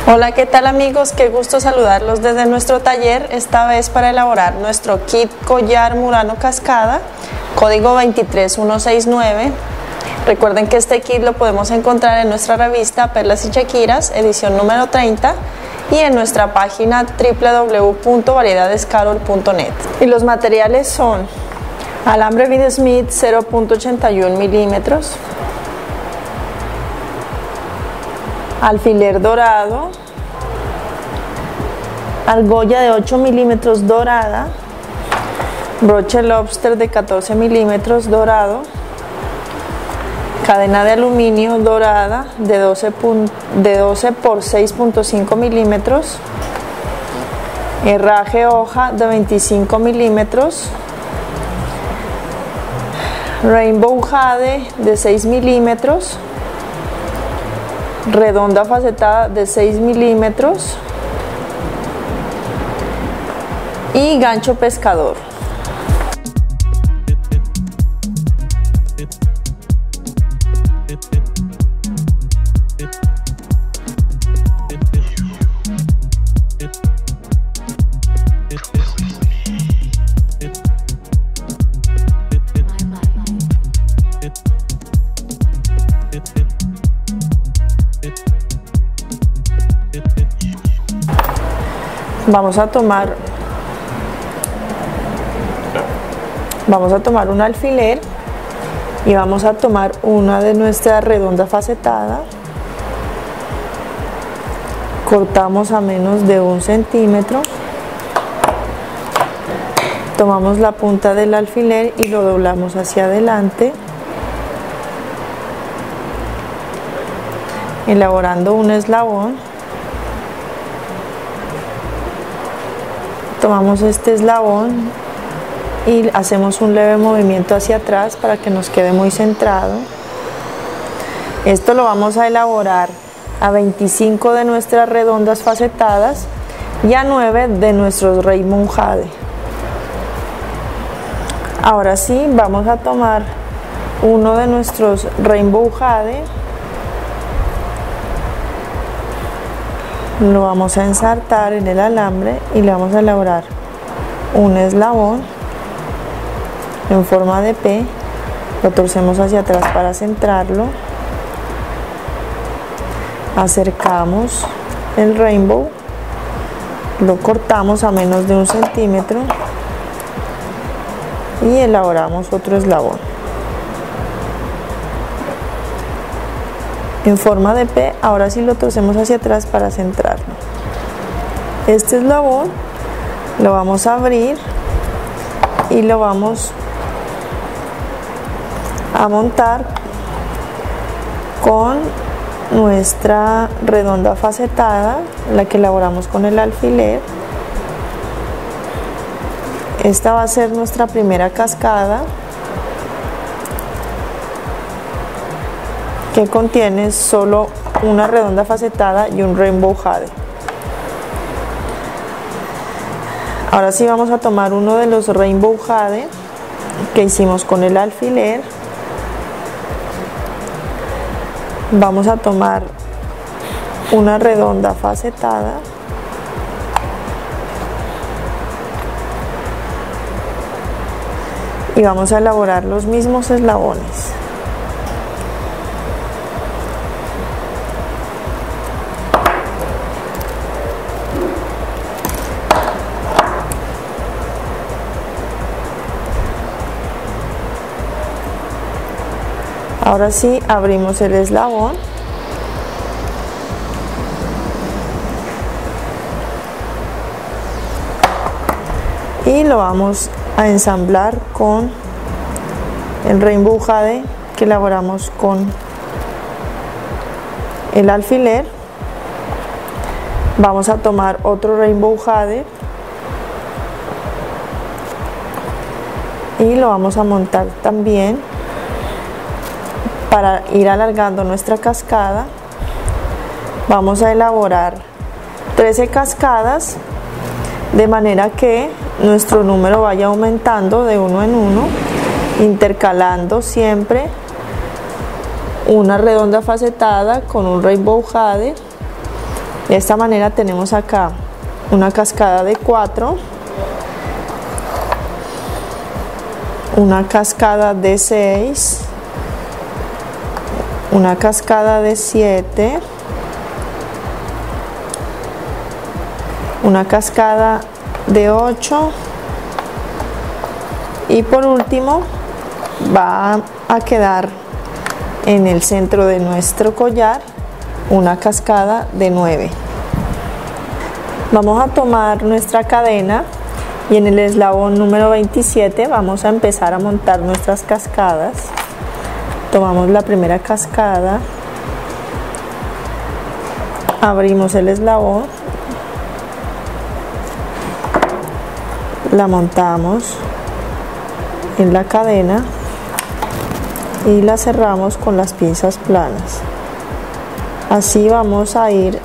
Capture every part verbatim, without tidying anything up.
Hola, ¿qué tal amigos? Qué gusto saludarlos desde nuestro taller, esta vez para elaborar nuestro kit collar Murano Cascada, código veintitrés mil ciento sesenta y nueve. Recuerden que este kit lo podemos encontrar en nuestra revista Perlas y Chequiras, edición número treinta, y en nuestra página w w w punto variedades carol punto net. Y los materiales son alambre Reed Smith cero punto ochenta y uno milímetros, alfiler dorado, argolla de ocho milímetros dorada, broche lobster de catorce milímetros dorado, cadena de aluminio dorada de doce, de doce por seis punto cinco milímetros, herraje hoja de veinticinco milímetros, rainbow jade de seis milímetros, redonda facetada de seis milímetros y gancho pescador. Vamos a tomar vamos a tomar un alfiler y vamos a tomar una de nuestras redondas facetadas, cortamos a menos de un centímetro, tomamos la punta del alfiler y lo doblamos hacia adelante, elaborando un eslabón. Tomamos este eslabón y hacemos un leve movimiento hacia atrás para que nos quede muy centrado. Esto lo vamos a elaborar a veinticinco de nuestras redondas facetadas y a nueve de nuestros rainbow jade. Ahora sí, vamos a tomar uno de nuestros rainbow jade, lo vamos a ensartar en el alambre y le vamos a elaborar un eslabón en forma de P, lo torcemos hacia atrás para centrarlo, acercamos el rainbow, lo cortamos a menos de un centímetro y elaboramos otro eslabón en forma de P. Ahora sí lo torcemos hacia atrás para centrarlo. Este eslabón lo vamos a abrir y lo vamos a montar con nuestra redonda facetada, la que elaboramos con el alfiler. Esta va a ser nuestra primera cascada, que contiene solo una redonda facetada y un rainbow jade. Ahora sí vamos a tomar uno de los rainbow jade que hicimos con el alfiler. Vamos a tomar una redonda facetada y vamos a elaborar los mismos eslabones. Ahora sí abrimos el eslabón y lo vamos a ensamblar con el rainbow jade que elaboramos con el alfiler. Vamos a tomar otro rainbow jade y lo vamos a montar también para ir alargando nuestra cascada. Vamos a elaborar trece cascadas de manera que nuestro número vaya aumentando de uno en uno, intercalando siempre una redonda facetada con un rainbow jade De esta manera tenemos acá una cascada de cuatro, una cascada de seis, una cascada de siete, una cascada de ocho y por último va a quedar en el centro de nuestro collar una cascada de nueve. Vamos a tomar nuestra cadena y en el eslabón número veintisiete vamos a empezar a montar nuestras cascadas. Tomamos la primera cascada, abrimos el eslabón, la montamos en la cadena y la cerramos con las pinzas planas. Así vamos a ir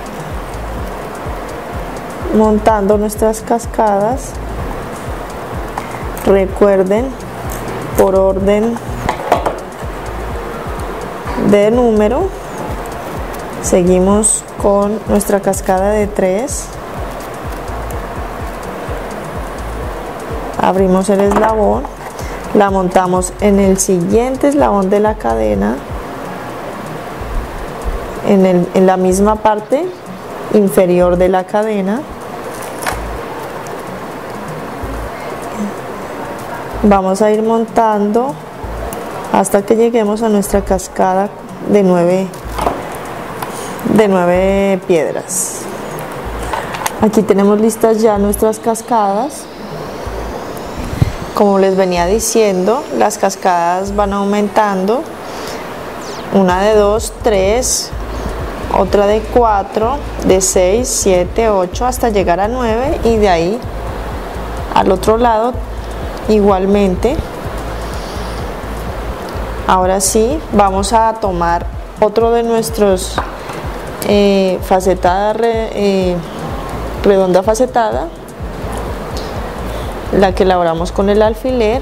montando nuestras cascadas. Recuerden, por orden de número, seguimos con nuestra cascada de tres, abrimos el eslabón, la montamos en el siguiente eslabón de la cadena, en, el, en la misma parte inferior de la cadena. Vamos a ir montando hasta que lleguemos a nuestra cascada de nueve, de nueve piedras. Aquí tenemos listas ya nuestras cascadas. Como les venía diciendo, las cascadas van aumentando, una de dos, tres, otra de cuatro, de seis, siete, ocho, hasta llegar a nueve, y de ahí al otro lado igualmente. Ahora sí, vamos a tomar otro de nuestros eh, facetada re, eh, redonda facetada, la que elaboramos con el alfiler.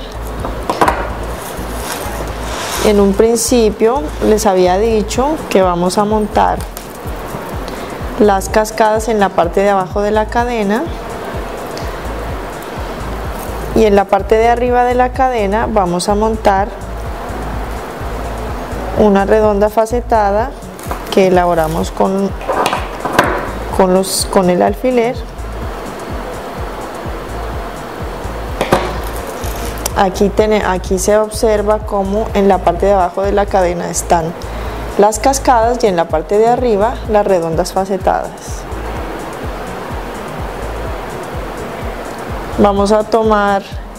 En un principio les había dicho que vamos a montar las cascadas en la parte de abajo de la cadena, y en la parte de arriba de la cadena vamos a montar una redonda facetada que elaboramos con, con, los, con el alfiler. Aquí, tiene, aquí se observa cómo en la parte de abajo de la cadena están las cascadas y en la parte de arriba las redondas facetadas. Vamos a tomar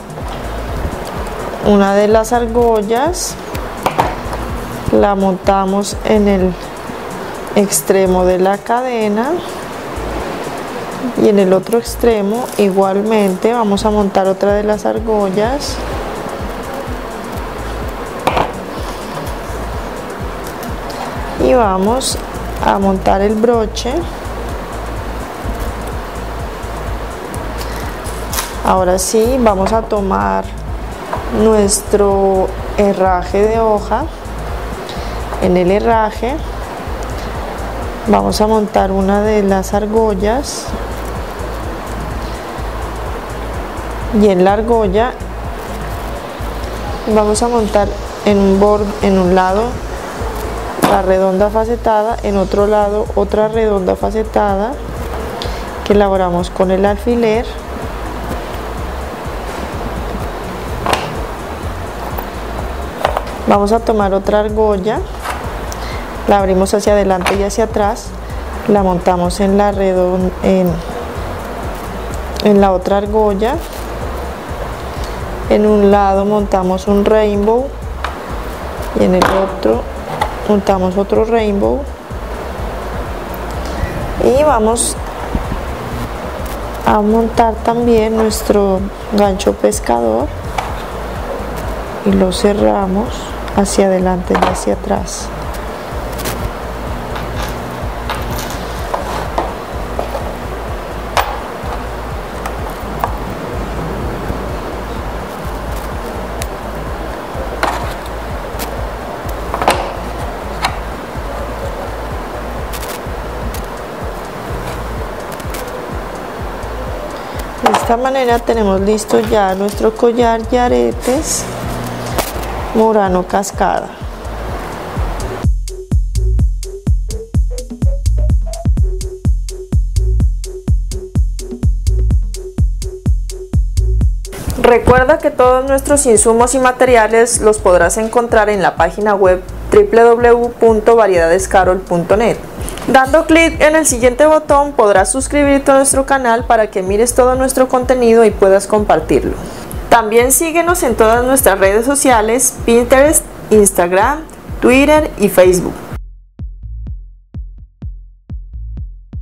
una de las argollas, la montamos en el extremo de la cadena y en el otro extremo igualmente vamos a montar otra de las argollas. Y vamos a montar el broche. Ahora sí, vamos a tomar nuestro herraje de hoja. En el herraje vamos a montar una de las argollas y en la argolla vamos a montar en un borde, en un lado la redonda facetada, en otro lado otra redonda facetada que elaboramos con el alfiler. Vamos a tomar otra argolla, la abrimos hacia adelante y hacia atrás, la montamos en la redonda, en, en la otra argolla. En un lado montamos un rainbow y en el otro montamos otro rainbow, y vamos a montar también nuestro gancho pescador y lo cerramos hacia adelante y hacia atrás. esta manera tenemos listo ya nuestro collar y aretes Murano Cascada. Recuerda que todos nuestros insumos y materiales los podrás encontrar en la página web w w w punto variedades carol punto net. Dando clic en el siguiente botón podrás suscribirte a nuestro canal para que mires todo nuestro contenido y puedas compartirlo. También síguenos en todas nuestras redes sociales, Pinterest, Instagram, Twitter y Facebook.